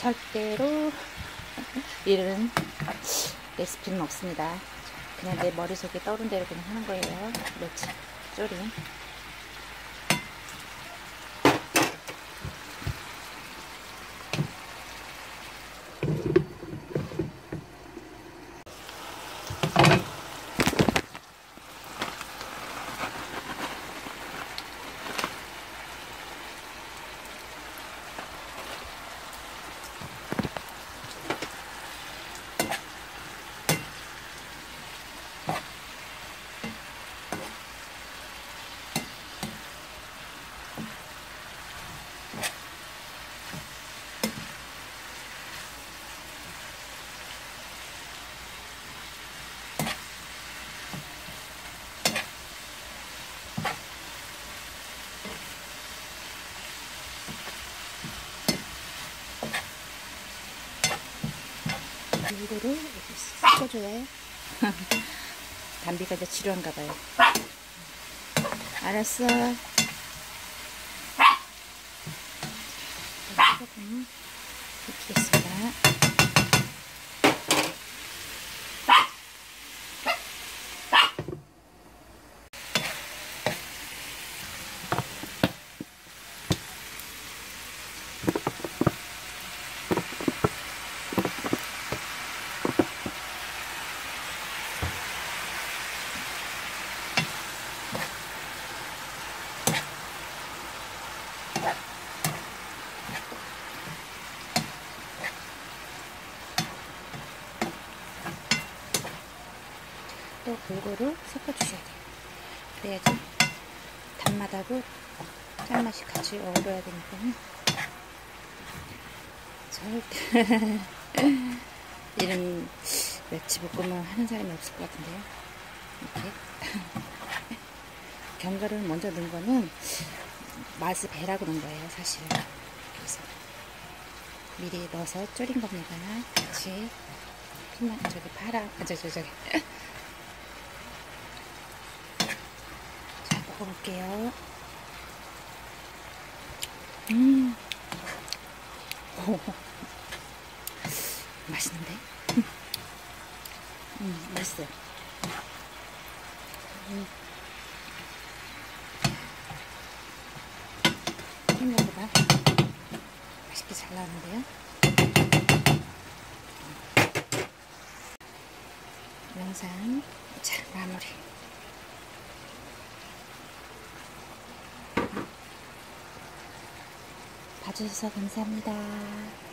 절대로 이런 레시피는 없습니다. 그냥 내 머릿속에 떠오른 대로 그냥 하는 거예요. 멸치 조림. 이거를 이렇게 섞어줘요. 담비가 이제 지루한가 봐요. 알았어. 이렇게 했습니다. 또 골고루 섞어주셔야 돼요. 그래야지 단맛하고 짠맛이 같이 어우러야 되니까요. 절대 이런 멸치볶음을 하는 사람이 없을 것 같은데요. 이렇게 견과류를 먼저 넣은 거는 맛을 배라고 넣은 거예요, 사실. 그래서 미리 넣어서 졸인 겁니다. 같이 피망 저기 파랑 저기 자, 먹어볼게요. 오, 맛있는데? 맛있어요. 생각보다 맛있게 잘 나오는데요. 영상 자 마무리. 봐주셔서 감사합니다.